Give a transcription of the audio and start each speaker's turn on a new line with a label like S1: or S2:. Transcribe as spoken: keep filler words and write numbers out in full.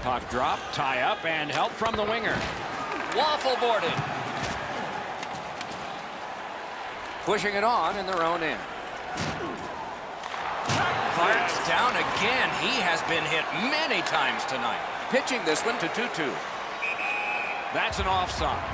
S1: Puck drop, tie up, and help from the winger. Waffle boarding. Pushing it on in their own end. Clark's down again. He has been hit many times tonight. Pitching this one to two two. That's an offside.